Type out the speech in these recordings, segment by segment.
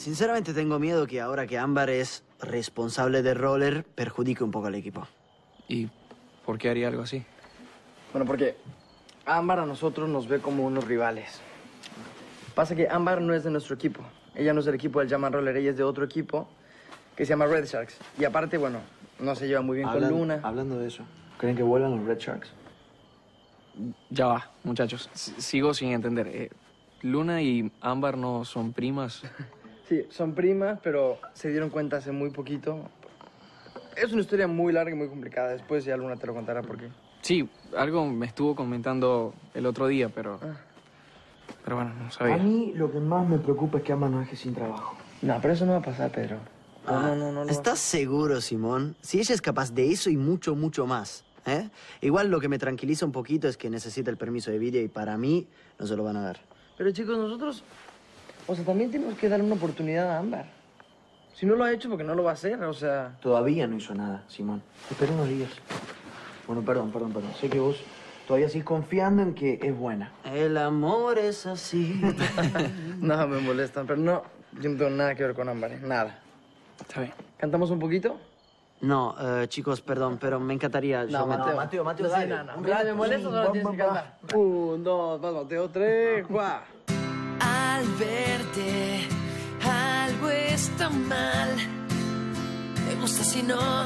Sinceramente tengo miedo que ahora que Ámbar es responsable de Roller, perjudique un poco al equipo. ¿Y por qué haría algo así? Bueno, porque Ámbar a nosotros nos ve como unos rivales. Pasa que Ámbar no es de nuestro equipo. Ella no es del equipo del Jam and Roller, ella es de otro equipo que se llama Red Sharks. Y aparte, bueno, no se lleva muy bien con Luna. Hablando de eso, ¿creen que vuelvan los Red Sharks? Ya va, muchachos. Sigo sin entender. ¿Luna y Ámbar no son primas? Sí, son primas, pero se dieron cuenta hace muy poquito. Es una historia muy larga y muy complicada. Después ya Luna te lo contará por qué. Sí, algo me estuvo comentando el otro día, pero bueno, no sabía. A mí lo que más me preocupa es que Ámbar nos deje sin trabajo. No, pero eso no va a pasar, Pedro. No. ¿Estás seguro, Simón? Si ella es capaz de eso y mucho, mucho más, ¿eh? Igual lo que me tranquiliza un poquito es que necesita el permiso de Vidia y para mí no se lo van a dar. Pero chicos, nosotros, o sea, también tenemos que darle una oportunidad a Ámbar. Si no lo ha hecho, porque no lo va a hacer, o sea... Todavía no hizo nada, Simón. Espera unos días. Bueno, perdón. Sé que vos todavía sigues confiando en que es buena. El amor es así. No, me molestan, pero no, yo no tengo nada que ver con Ámbar, nada. Está bien. ¿Cantamos un poquito? No, chicos, perdón, pero me encantaría... Mateo, dale. Me molesta, solo tienes que cantar. 1, 2, vas, Mateo, 3, 4. Al verte, algo está mal. Me gusta si no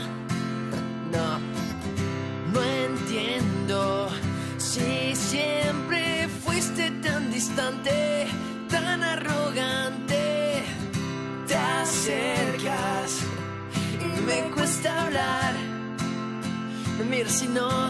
entiendo. Si siempre fuiste tan distante, tan arrogante, te acercas y me cuesta hablar. Mira si no.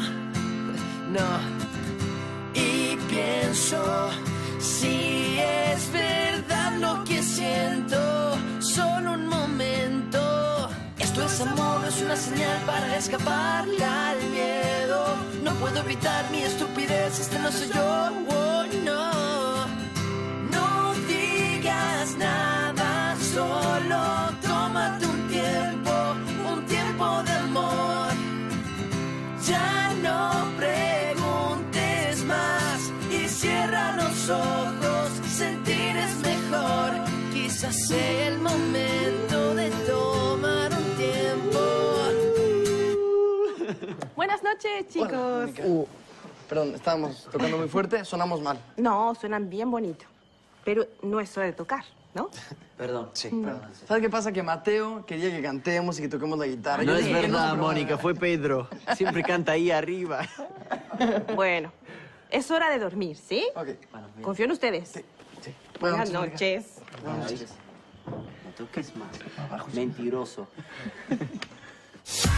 Y pienso, si es verdad lo que siento, solo un momento. Esto es amor, no es una señal para escaparle al miedo. No puedo evitar mi estupidez, este no soy yo, oh, no. No digas nada, solo tómate un tiempo de amor. Ya no preguntes más y cierra los ojos, sentir es mejor. Quizás sea el momento de tomar un tiempo. Buenas noches, chicos. Perdón, estábamos tocando muy fuerte, sonamos mal. No, suenan bien bonito. Pero no es hora de tocar, ¿no? Perdón. Sí. ¿Sabes qué pasa? Que Mateo quería que cantemos y que toquemos la guitarra. No Yo es dije que verdad, pero- Mónica, fue Pedro. Siempre canta ahí arriba. Bueno, es hora de dormir, ¿sí? Ok. Confío en ustedes. Sí. Buenas Mónica. noches. No toques más. Mentiroso.